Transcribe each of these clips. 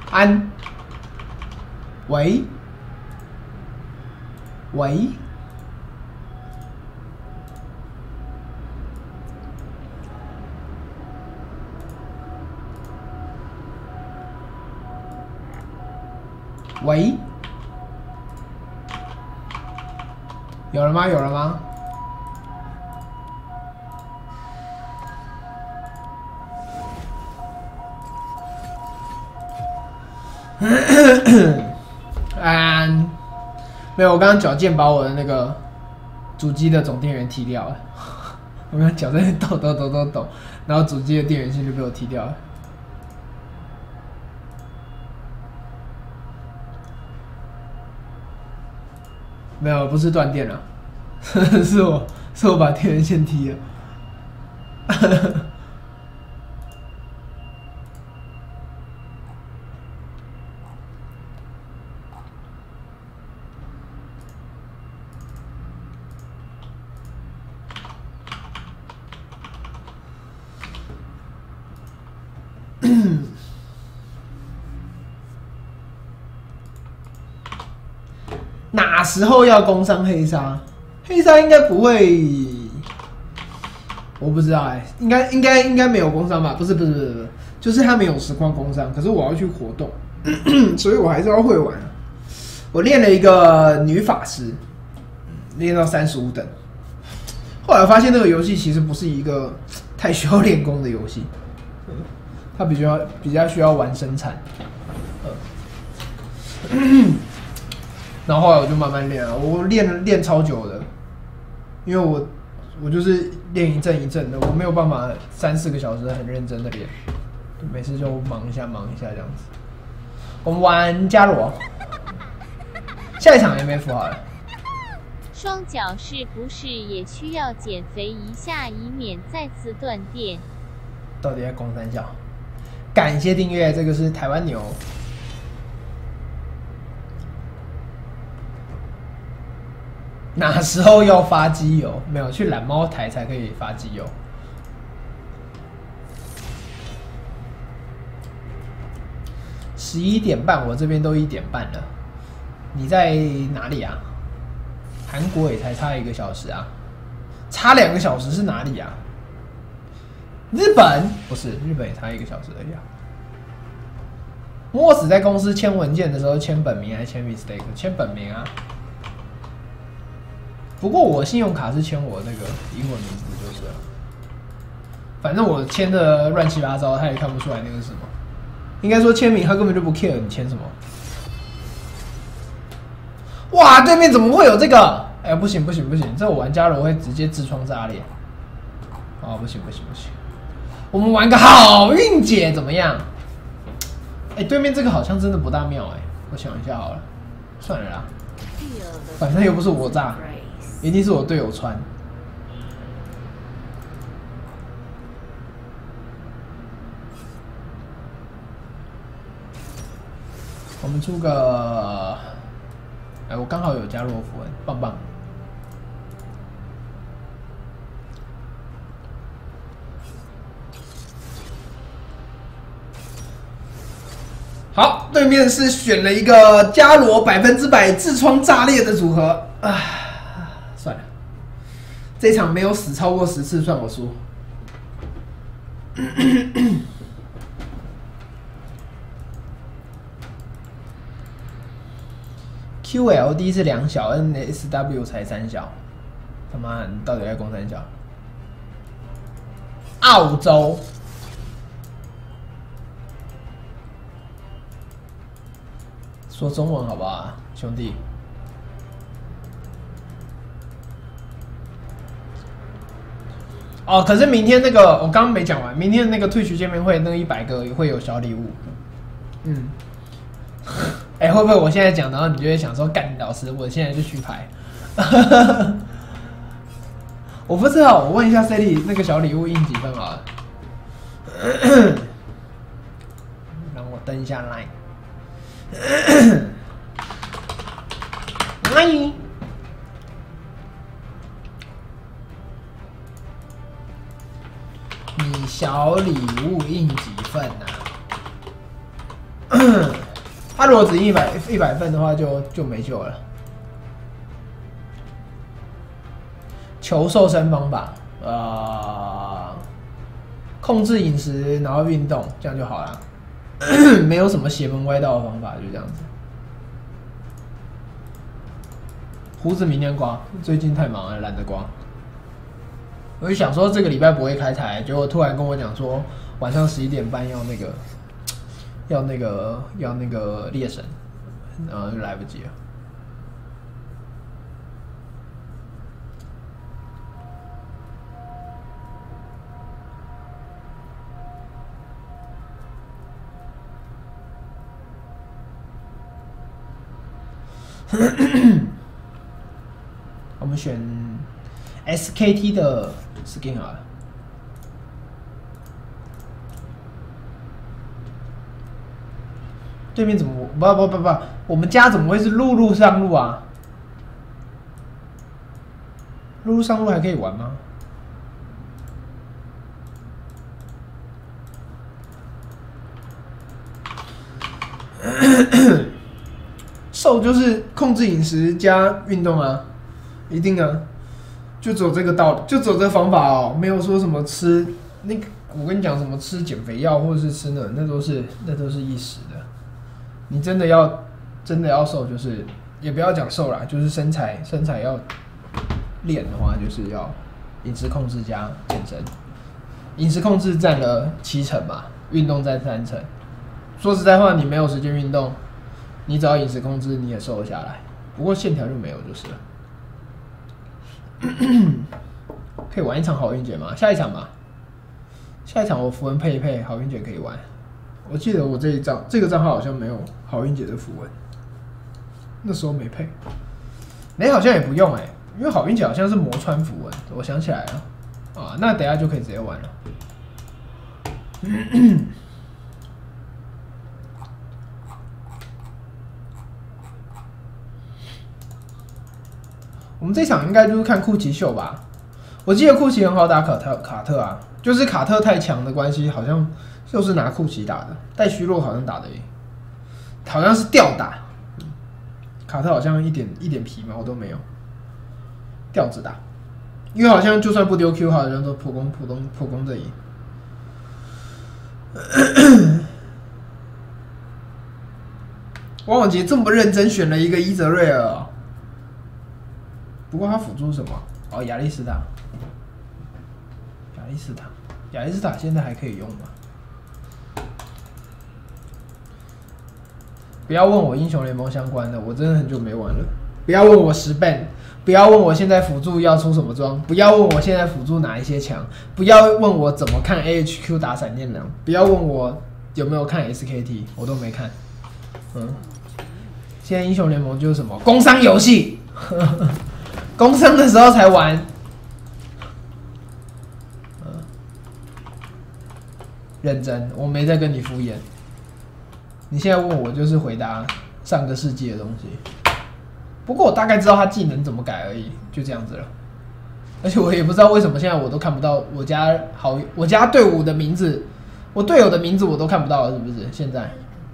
安，喂，喂，喂，有了吗？有了吗？没有，我刚刚脚键把我的那个主机的总电源踢掉了。我刚刚脚在那抖，然后主机的电源线就被我踢掉了。没有，不是断电了，是我把电源线踢了。哪时候要工伤黑鲨？黑鲨应该不会，我不知道哎、应该没有工伤吧？不是，就是他没有实况工伤，可是我要去活动，所以我还是要会玩。我练了一个女法师，练到35等。后来发现这个游戏其实不是一个太需要练功的游戏，它比较需要玩生产。然后后来我就慢慢练了，我练超久的，因为我就是练一阵一阵的，我没有办法3-4个小时很认真的练，每次就忙一下这样子。我们玩伽罗，下一场 MF 好了。 双脚是不是也需要减肥一下，以免再次断电？ 到底在攻三小？感谢订阅，这个是台湾牛。哪时候要发机油？没有，去懒猫台才可以发机油。11点半，我这边都1点半了。你在哪里啊？韩国也才差1个小时啊，差2个小时是哪里啊？日本不是，日本也差1个小时而已啊。莫死在公司签文件的时候签本名还是签 mistake？ 签本名啊。不过我信用卡是签我那个英文名字就是了，反正我签的乱七八糟，他也看不出来那个是什么。应该说签名他根本就不 care 你签什么。哇，对面怎么会有这个？哎，不行，这我玩伽罗会直接痔疮炸裂。哦，不行，我们玩个好运姐怎么样？哎，对面这个好像真的不大妙哎，我想一下好了，算了啦，反正又不是我炸。一定是我队友穿。我们出个，哎，我刚好有加罗符文，棒棒。好，对面是选了一个伽罗100%痔疮炸裂的组合啊。算了，这场没有死超过10次，算我输。QLD 是2小 ，NSW 才3小，他妈，你到底在攻3小？澳洲，说中文好不好，兄弟？哦，可是明天那个我刚刚没讲完，明天那个Twitch见面会那个100个会有小礼物。嗯，哎，会不会我现在讲，然后你就会想说，干老师，我现在就去排。我不知道，我问一下 Sally 那个小礼物印几分好了。让我登一下 Line。你小礼物印几份啊？ 他如果只100份的话就没救了。求瘦身方法，控制饮食，然后运动，这样就好了。没有什么邪门歪道的方法，就这样子。胡子明天刮，最近太忙了，懒得刮。我就想说这个礼拜不会开台，结果突然跟我讲说晚上11点半要那个猎神，然后就来不及了。我们选 SKT 的 skin 好了。对面怎么不，我们家怎么会是陆路上路啊？陆路上路还可以玩吗？瘦就是控制饮食加运动啊，一定啊，就走这个道理，就走这个方法哦，没有说什么吃那个，我跟你讲什么吃减肥药或者是吃那都是一时的。你真的要瘦，就是也不要讲瘦啦，就是身材要练的话，就是要饮食控制加健身。饮食控制占了7成嘛，运动占3成。说实在话，你没有时间运动，你只要饮食控制，你也瘦得下来。不过线条就没有就是了。可以玩一场好运节吗？下一场吧。下一场我符文配一配，好运节可以玩。我记得我这个账号好像没有好运节的符文，那时候没配。好像也不用因为好运节好像是磨穿符文，我想起来了啊，那等一下就可以直接玩了。我们这场应该就是看库奇秀吧？我记得库奇很好打卡特啊，就是卡特太强的关系，好像就是拿库奇打的，带虚弱好像打的好像是吊打，卡特好像一点皮毛都没有，吊着打，因为好像就算不丢 Q， 好像都普攻这赢。王永杰这么认真选了一个伊泽瑞尔哦。不过他辅助什么？哦，亚历斯塔现在还可以用吗？不要问我英雄联盟相关的，我真的很久没玩了。不要问我10Ben，不要问我现在辅助要出什么装，不要问我现在辅助哪一些强，不要问我怎么看 AHQ 打闪电狼，不要问我有没有看 SKT， 我都没看。现在英雄联盟就是什么工商游戏。工商的时候才玩，认真，我没在跟你敷衍。你现在问我就是回答上个世纪的东西，不过我大概知道他技能怎么改而已，就这样子了。而且我也不知道为什么现在我都看不到我家队伍的名字，我队友的名字我都看不到了，是不是？现在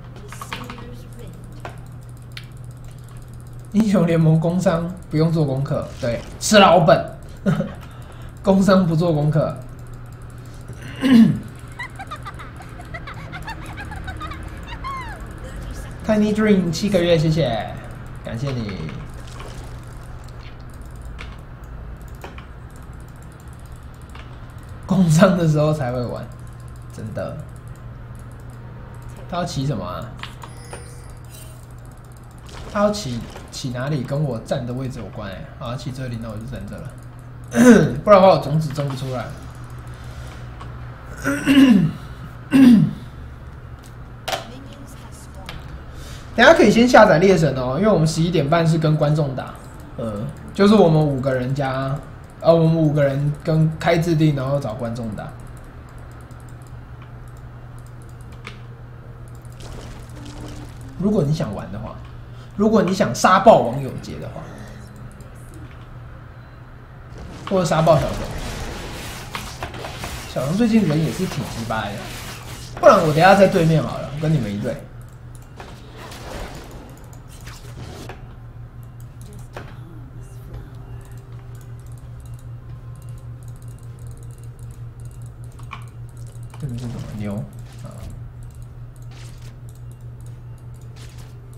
英雄联盟工商不用做功课，对，吃老本，工商不做功课。Tiny Dream 7个月，谢谢，感谢你。工商的时候才会玩，真的。他要骑什么啊？他要骑哪里跟我站的位置有关好，骑这里，那我就站这了。不然的话，我种子种不出来。等一下可以先下载猎神哦，因为我们11点半是跟观众打，就是我们5个人加，我们5个人跟开制定，然后找观众打。如果你想玩的话，如果你想杀爆王永杰的话，或者杀爆小熊，小熊最近人也是挺鸡掰的，不然我等一下在对面好了，我跟你们一队。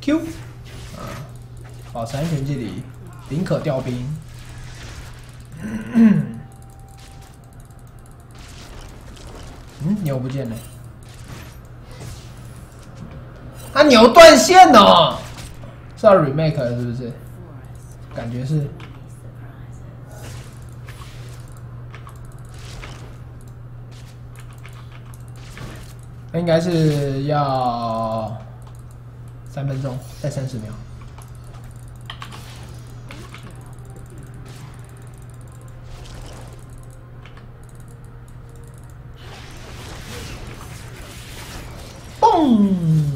Q 啊，保持安全距离，林可调兵。牛不见了，啊，牛断线哦，是要 remake 了是不是？感觉是。应该是要3分钟，再30秒。嘣！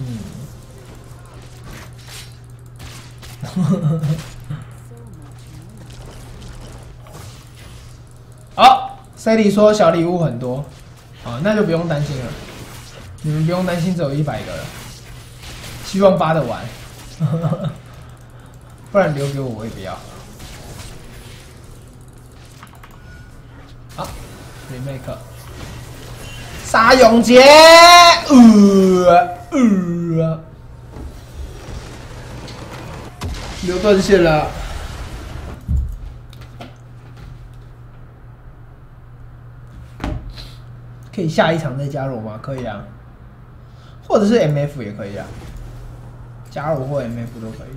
好，Sally 说小礼物很多，啊，那就不用担心了。你们不用担心，只有100个了。希望扒得完，不然留给我我也不要。好 ，remake， 沙永杰，流断线了。可以下一场再加入吗？可以啊。或者是 MF 也可以啊，加入或 MF 都可以。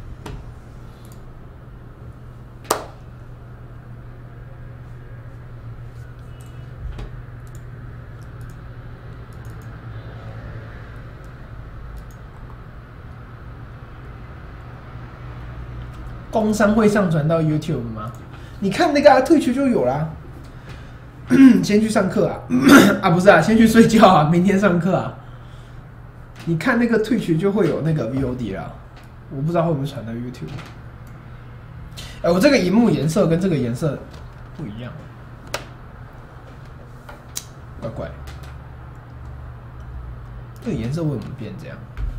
工商会上传到 YouTube 吗？你看那个Twitch 就有啦。先去上课啊，啊不是啊，先去睡觉啊，明天上课啊。你看那个Twitch就会有那个 VOD 啦，我不知道会不会传到 YouTube。我这个萤幕颜色跟这个颜色不一样，怪怪。这个颜色为什么变这样？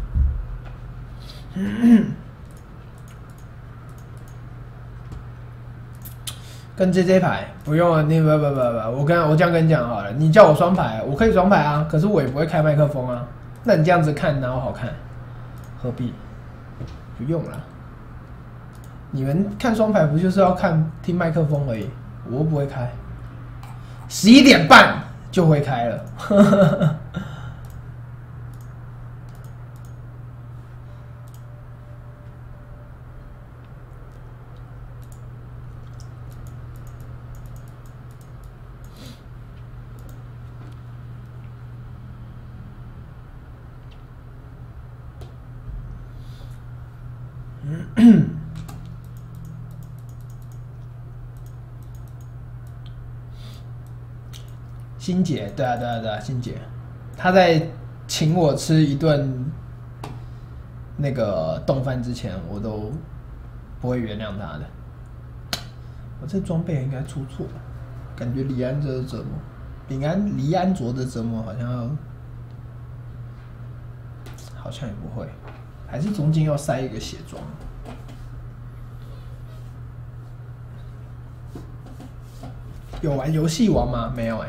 跟 JJ 牌不用啊，你不，我这样跟你讲好了，你叫我双排，我可以双排啊，可是我也不会开麦克风啊。那你这样子看哪有好看？何必？不用啦。你们看双排不就是要听麦克风而已？我又不会开。11点半就会开了。欣姐，对啊，欣姐，她在请我吃一顿那个冻饭之前，我都不会原谅她的。我这装备应该出错，感觉李安哲的折磨，黎安卓的折磨好像也不会，还是中间要塞一个血装。有玩游戏王吗？没有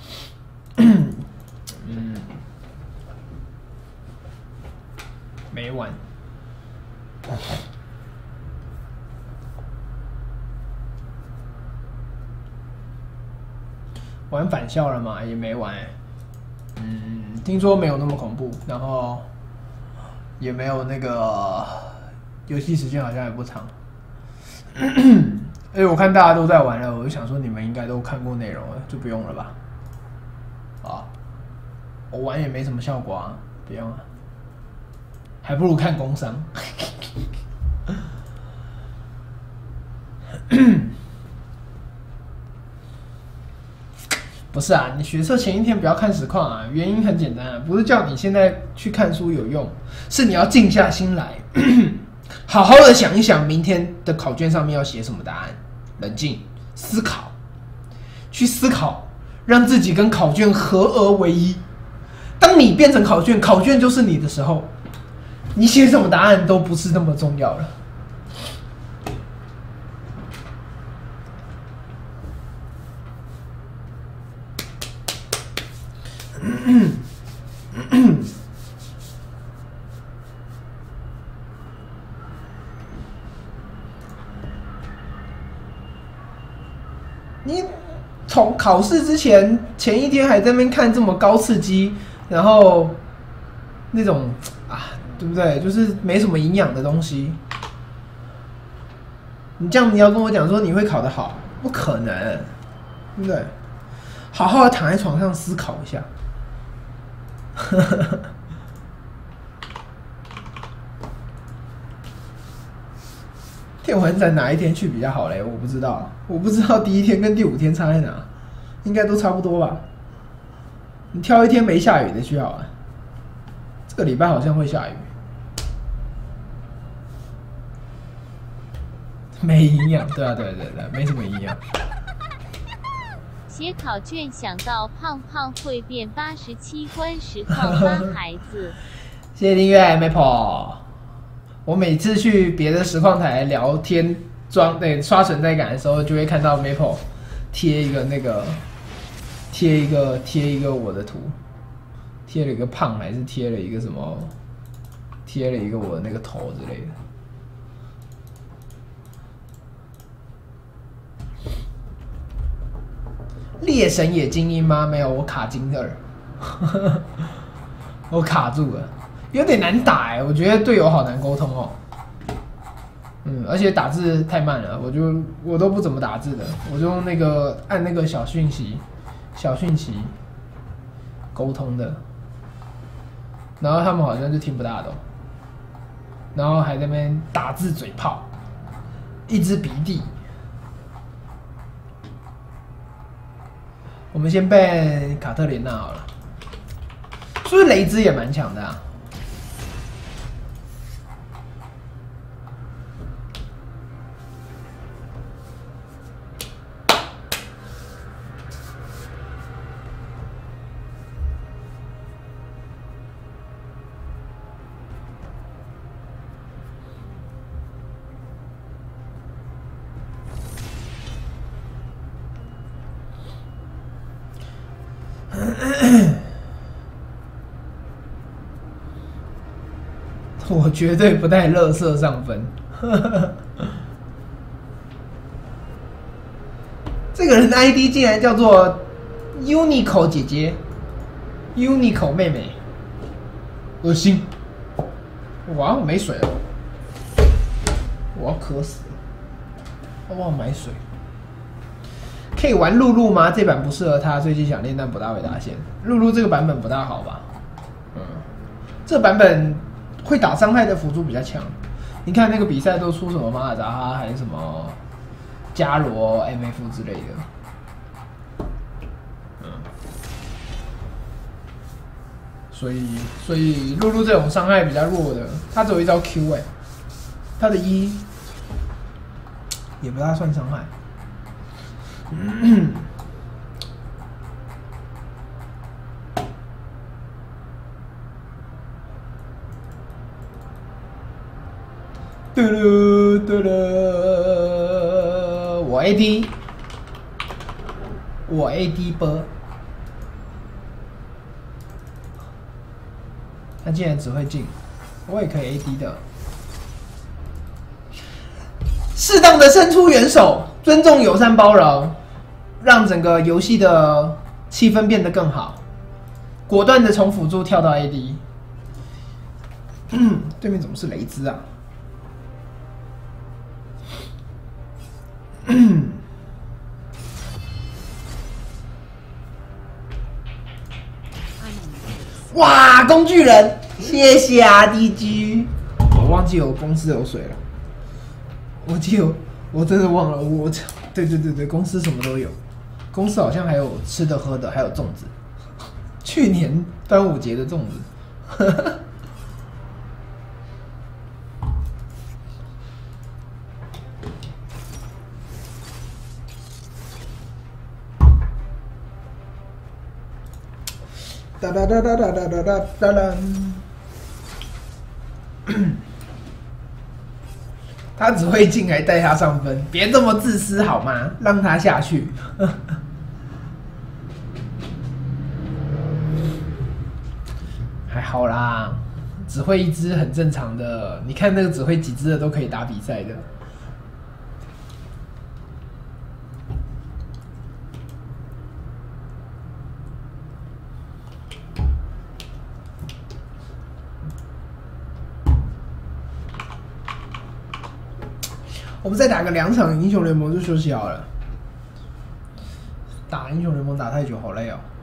没玩。玩返校了吗？也没玩。听说没有那么恐怖，然后也没有那个游戏时间好像也不长。我看大家都在玩了，我就想说你们应该都看过内容了，就不用了吧？啊，我玩也没什么效果啊，不用啊，还不如看工商。不是啊，你学测前一天不要看实况啊，原因很简单啊，不是叫你现在去看书有用，是你要静下心来，好好的想一想明天的考卷上面要写什么答案，冷静思考，去思考，让自己跟考卷合而为一。当你变成考卷，考卷就是你的时候，你写什么答案都不是那么重要了。 考试之前一天还在那边看这么高刺激，然后那种啊，对不对？就是没什么营养的东西。你这样你要跟我讲说你会考得好，不可能，对不对？好好的躺在床上思考一下。电玩展哪一天去比较好嘞？我不知道，第一天跟第5天差在哪，应该都差不多吧。你挑一天没下雨的去好了。这个礼拜好像会下雨，没营养，对啊，没什么营养。 写考卷想到胖胖会变87关实况发孩子。 谢谢订阅 Maple。我每次去别的实况台聊天刷存在感的时候，就会看到 Maple 贴一个我的图，贴了一个胖还是贴了一个什么，贴了一个我的那个头之类的。猎神也精英吗？没有，我卡金2，我卡住了。有点难打我觉得队友好难沟通哦。而且打字太慢了，我都不怎么打字的，我就用按那个小讯息沟通的，然后他们好像就听不大懂，然后还在那边打字嘴炮，一支鼻涕。我们先背卡特琳娜好了，是不是雷兹也蛮强的啊？我绝对不带垃圾上分。这个人的 ID 竟然叫做 Unico 姐姐 ，Unico 妹妹，恶心！哇，我没水了，我要渴死了，我忘了买水。可以玩露露吗？这版不适合他，最近想练但不大会打线。露露这个版本不大好吧？这个版本会打伤害的辅助比较强。你看那个比赛都出什么马尔扎哈还是什么加罗 MF 之类的。所以露露这种伤害比较弱的，他只有一招 Q 他的E也不大算伤害。嘟噜嘟噜，我 AD 波，他竟然只会进，我也可以 AD 的。适当的伸出援手，尊重、友善、包容，让整个游戏的气氛变得更好。果断的从辅助跳到 AD。对面怎么是雷兹啊？哇，工具人，谢谢啊 DG。我忘记我公司有水了，我真的忘了，对，公司什么都有，公司好像还有吃的喝的，还有粽子，去年端午节的粽子。哒哒哒哒哒哒哒哒哒哒。他只会进来带他上分，别这么自私好吗？让他下去。还好啦，只会一只很正常的。你看那个只会几只的都可以打比赛的。 我们再打个2场英雄联盟就休息好了。打英雄联盟打太久，好累哦。